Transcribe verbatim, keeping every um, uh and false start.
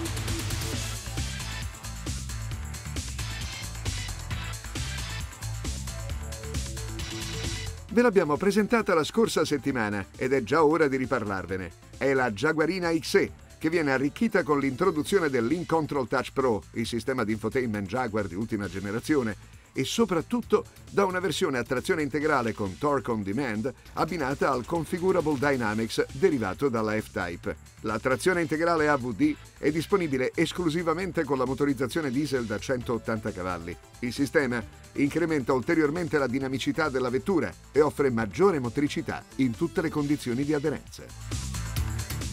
Ve l'abbiamo presentata la scorsa settimana ed è già ora di riparlarvene. È la Jaguarina X E, che viene arricchita con l'introduzione del Link Control Touch Pro, il sistema di infotainment Jaguar di ultima generazione, e soprattutto da una versione a trazione integrale con Torque on Demand abbinata al Configurable Dynamics derivato dalla F-Type. La trazione integrale A V D è disponibile esclusivamente con la motorizzazione diesel da centottanta cavalli. Il sistema incrementa ulteriormente la dinamicità della vettura e offre maggiore motricità in tutte le condizioni di aderenza.